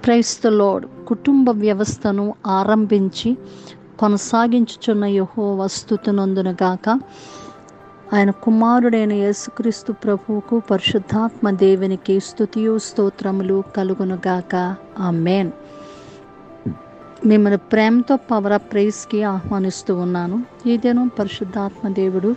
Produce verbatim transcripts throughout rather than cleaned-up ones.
Praise the lord. కుటుంబ వ్యవస్థను ఆరంభించి కొనసాగించుచున్న యెహోవా స్తుతినందునుగాక. ఆయన కుమారుడైన యేసుక్రీస్తు ప్రభువుకు పరిశుద్ధాత్మ దేవునికి స్తుతియు స్తోత్రములు కలుగునుగాక. ఆమేన్. మిమ్మల్ని ప్రేమతో పవర్ ఆఫ్ ప్రైజ్కి ఆహ్వానిస్తూ ఉన్నాను. ఈ దినం పరిశుద్ధాత్మ దేవుడు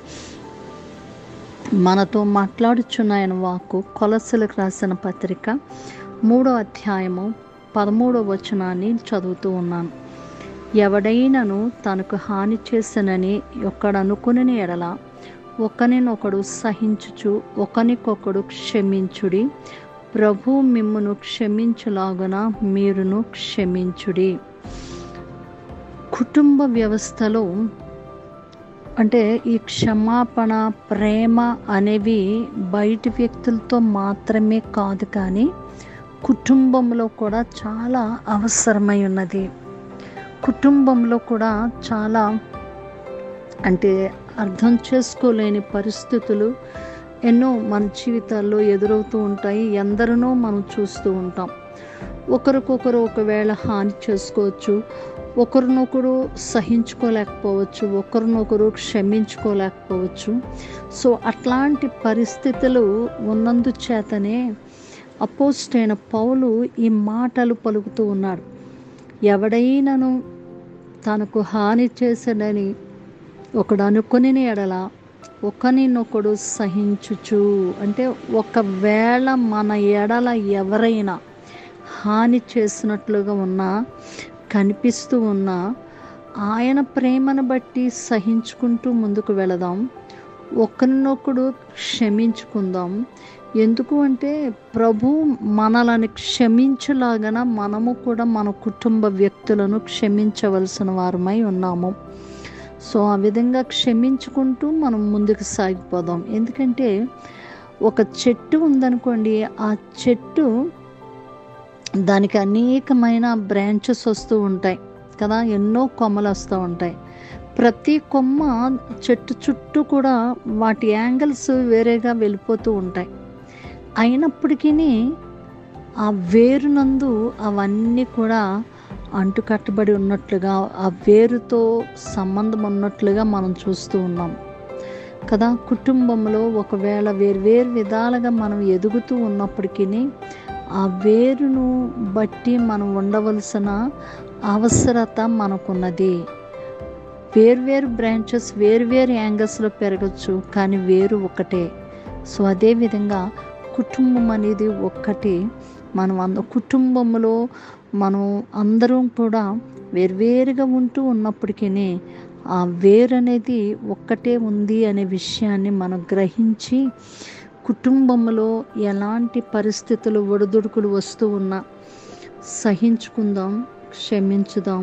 మనతో మాట్లాడుచున్న ఆయన వాక్కు కొలస్సీలకు రాసిన పత్రిక మూడో అధ్యాయము పదమూడో వచనాన్ని చదువుతూ ఉన్నాను. ఎవడైనను తనకు హాని చేసనని ఒక్కడనుకుని ఎడల ఒకనినొకడు సహించుచు ఒకనికొకడు క్షమించుడి. ప్రభు మిమ్మును క్షమించులాగున మీరును క్షమించుడి. కుటుంబ వ్యవస్థలో అంటే ఈ క్షమాపణ, ప్రేమ అనేవి బయటి వ్యక్తులతో మాత్రమే కాదు, కానీ కుటుంబంలో కూడా చాలా అవసరమై ఉన్నది. కుటుంబంలో కూడా చాలా అంటే అర్థం చేసుకోలేని పరిస్థితులు ఎన్నో మన జీవితాల్లో ఎదురవుతూ ఉంటాయి. ఎందరినో మనం చూస్తూ ఉంటాం. ఒకరికొకరు ఒకవేళ హాని చేసుకోవచ్చు, ఒకరినొకరు సహించుకోలేకపోవచ్చు, ఒకరినొకరు క్షమించుకోలేకపోవచ్చు. సో అట్లాంటి పరిస్థితులు ఉన్నందుచేతనే అపోస్తలుడైన పౌలు ఈ మాటలు పలుకుతూ ఉన్నాడు. ఎవడైనను తనకు హాని చేసడని ఒకడు అనుకుని ఎడల ఒకరినొకడు సహించుచు, అంటే ఒకవేళ మన ఎడల ఎవరైనా హాని చేసినట్లుగా ఉన్నా, కనిపిస్తూ ఉన్నా, ఆయన ప్రేమను బట్టి సహించుకుంటూ ముందుకు వెళదాం. ఒకరినొకడు క్షమించుకుందాం. ఎందుకు అంటే ప్రభు మనలను క్షమించలాగన మనము కూడా మన కుటుంబ వ్యక్తులను క్షమించవలసిన వారమై ఉన్నాము. సో ఆ విధంగా క్షమించుకుంటూ మనం ముందుకు సాగిపోదాం. ఎందుకంటే ఒక చెట్టు ఉందనుకోండి, ఆ చెట్టు దానికి అనేకమైన బ్రాంచెస్ వస్తూ ఉంటాయి కదా, ఎన్నో కొమ్మలు వస్తూ ఉంటాయి. ప్రతి కొమ్మ చెట్టు చుట్టూ కూడా వాటి యాంగిల్స్ వేరేగా వెళ్ళిపోతూ ఉంటాయి. అయినప్పటికీ ఆ వేరునందు అవన్నీ కూడా అంటుకట్టబడి ఉన్నట్లుగా, ఆ వేరుతో సంబంధం ఉన్నట్లుగా మనం చూస్తూ ఉన్నాం కదా. కుటుంబంలో ఒకవేళ వేరు వేరు విధాలుగా మనం ఎదుగుతూ ఉన్నప్పటికీ ఆ వేరును బట్టి మనం ఉండవలసిన అవసరత మనకున్నది. వేర్వేరు బ్రాంచెస్ వేర్వేరు యాంగిల్స్లో పెరగచ్చు, కానీ వేరు ఒకటే. సో అదేవిధంగా కుటుంబం అనేది ఒక్కటి. మనం అంద కుటుంబంలో మనం అందరం కూడా వేర్వేరుగా ఉంటూ ఉన్నప్పటికీ ఆ వేరు అనేది ఒక్కటే ఉంది అనే విషయాన్ని మనం గ్రహించి కుటుంబంలో ఎలాంటి పరిస్థితులు ఒడిదుడుకులు వస్తూ ఉన్నా సహించుకుందాం, క్షమించుదాం.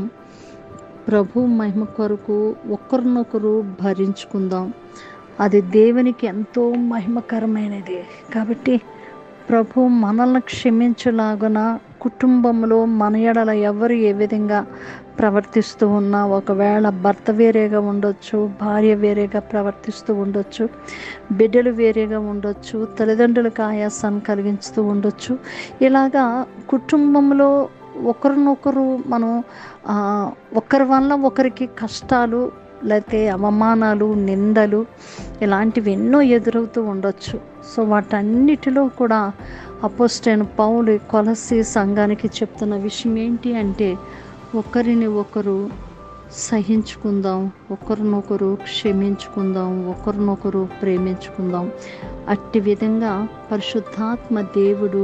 ప్రభు మహిమ కొరకు ఒకరినొకరు భరించుకుందాం. అది దేవునికి ఎంతో మహిమకరమైనది. కాబట్టి ప్రభు మనల్ని క్షమించలాగున కుటుంబంలో మన ఎడల ఎవరు ఏ విధంగా ప్రవర్తిస్తూ ఉన్నా, ఒకవేళ భర్త వేరేగా ఉండొచ్చు, భార్య వేరేగా ప్రవర్తిస్తూ ఉండొచ్చు, బిడ్డలు వేరేగా ఉండొచ్చు, తల్లిదండ్రులకు ఆయాసాన్ని కలిగించుతూ ఉండొచ్చు. ఇలాగా కుటుంబంలో ఒకరినొకరు మనం ఒకరి వల్ల ఒకరికి కష్టాలు, లేకపోతే అవమానాలు, నిందలు ఇలాంటివి ఎన్నో ఎదురవుతూ ఉండొచ్చు. సో వాటన్నిటిలో కూడా అపోస్తలుడైన పౌలు కొలస్సీ సంఘానికి చెప్తున్న విషయం ఏంటి అంటే ఒకరిని ఒకరు సహించుకుందాం, ఒకరినొకరు క్షమించుకుందాం, ఒకరినొకరు ప్రేమించుకుందాం. అట్టి విధంగా పరిశుద్ధాత్మ దేవుడు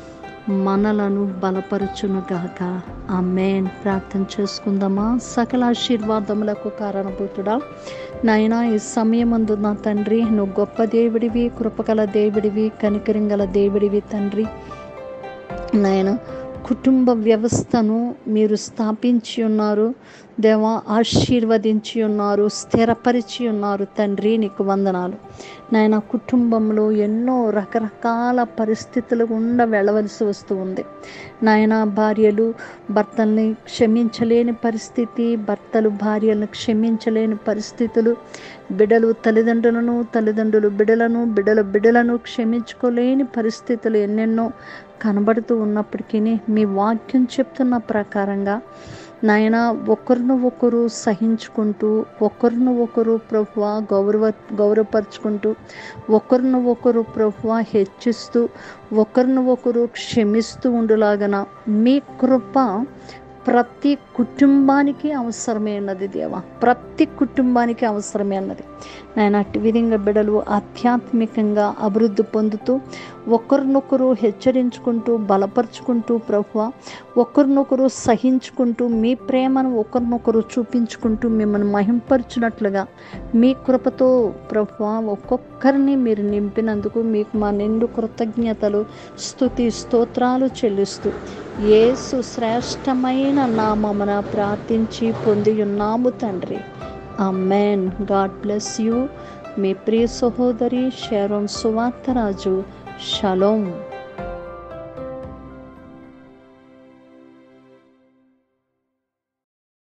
మనలను బలపరచునుగాక. ఆమేన్. ప్రార్థన చేసుకుందామా. సకల ఆశీర్వాదములకు కారణభూతుడా నాయనా, ఈ సమయమందు నా తండ్రి, నువ్వు గొప్ప దేవుడివి, కృపగల దేవుడివి, కనికరింగల దేవుడివి తండ్రి. నాయన కుటుంబ వ్యవస్థను మీరు స్థాపించి ఉన్నారు. దేవా ఆశీర్వదించి ఉన్నారు, స్థిరపరిచి ఉన్నారు తండ్రి. నీకు వందనాలు నాయన. కుటుంబంలో ఎన్నో రకరకాల పరిస్థితులు గుండా వెళ్ళవలసి వస్తూ ఉంది నాయన. భార్యలు భర్తల్ని క్షమించలేని పరిస్థితి, భర్తలు భార్యలను క్షమించలేని పరిస్థితులు, బిడ్డలు తల్లిదండ్రులను, తల్లిదండ్రులు బిడ్డలను, బిడ్డల బిడ్డలను క్షమించుకోలేని పరిస్థితులు ఎన్నెన్నో కనబడుతూ ఉన్నప్పటికీ మీ వాక్యం చెప్తున్న ప్రకారంగా నాయన ఒకరిని ఒకరు సహించుకుంటూ, ఒకరిని ఒకరు ప్రభువా గౌరవ గౌరవపరుచుకుంటూ, ఒకరిని ఒకరు ప్రభువా హెచ్చిస్తూ, ఒకరిని ఒకరు క్షమిస్తూ ఉండులాగన మీ కృప ప్రతి కుటుంబానికి అవసరమే అన్నది దేవా. ప్రతి కుటుంబానికి అవసరమే అన్నది నాయన. అట్టి విధంగా బిడ్డలు ఆధ్యాత్మికంగా అభివృద్ధి పొందుతూ, ఒకరినొకరు హెచ్చరించుకుంటూ, బలపరుచుకుంటూ ప్రభువా, ఒకరినొకరు సహించుకుంటూ, మీ ప్రేమను ఒకరినొకరు చూపించుకుంటూ మిమ్మల్ని మహింపరచునట్లుగా మీ కృపతో ప్రభువా ఒక్కొక్కరిని మీరు నింపినందుకు మీకు మా నిండు కృతజ్ఞతలు, స్తుతి స్తోత్రాలు చెల్లిస్తూ యేసు శ్రేష్టమైన నామమున ప్రార్థించి పొంది ఉన్నాము తండ్రి. ఆమేన్. God bless you. మీ ప్రియ సహోదరి షారోన్ సువార్తరాజు. షలోమ్.